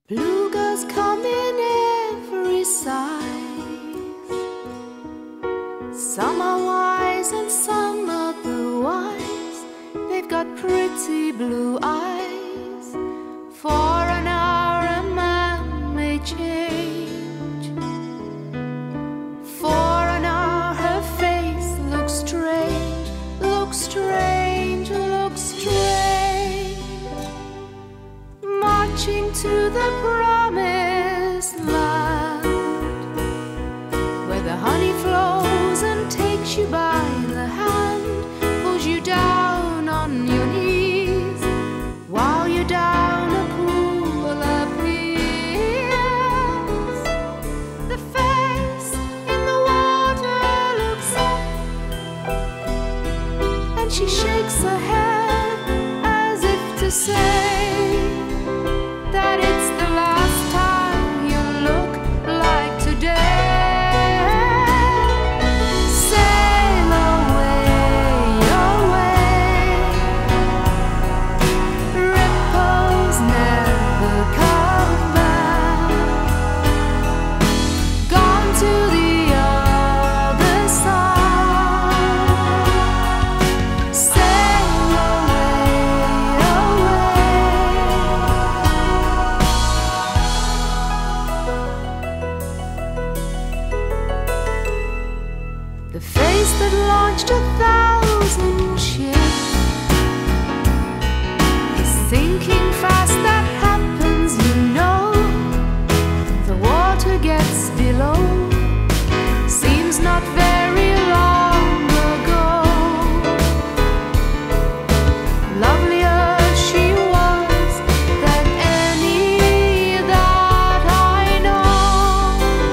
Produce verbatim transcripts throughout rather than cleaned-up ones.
Bluegirls come in every size. Some are wise and some otherwise. They've got pretty blue eyes. For an hour a man may change. For an hour her face looks strange, looks strange, looks strange. Marching to the promised land, where the honey flows and takes you by the hand, pulls you down on your knees, while you're down a pool appears. The face in the water looks up, and she shakes her head as if to say that it's the last time you look like today. Sail away, away. Ripples never come back. Gone to the other side. Sail away, away. The face that launched a thousand ships is sinking fast, that happens, you know. The water gets below. Seems not very long ago. Lovelier she was than any that I know.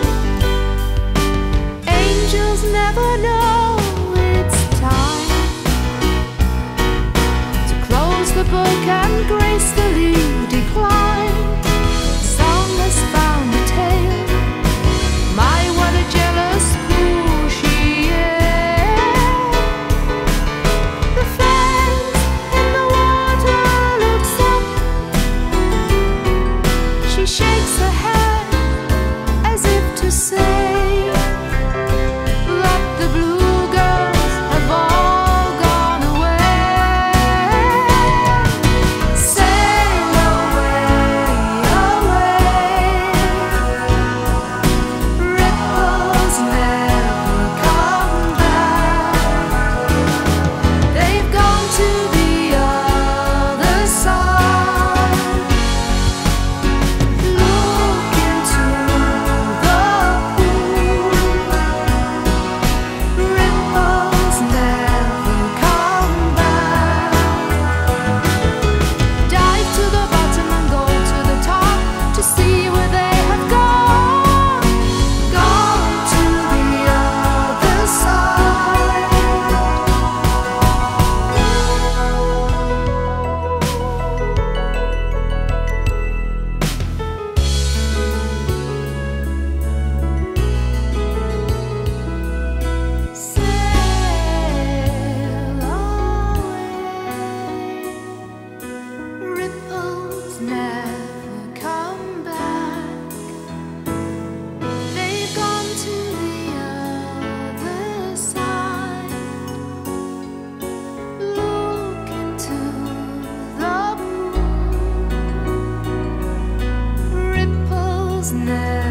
Angels never know it's time to close the book and gracefully decline. Song has found a tale. My, what a jealous fool she is. The face in the water looks up. She shakes her head as if to say that the bluegirls have all gone away. Sail away, away. Ripples never come back. They've gone to the other side. Look into the pool. Ripples never come back. Dive to the bottom and go to the top to see where they have gone. Gone to the other side. Sail away. Ripples never come back. They've gone to the other side. Look into the pool. Ripples never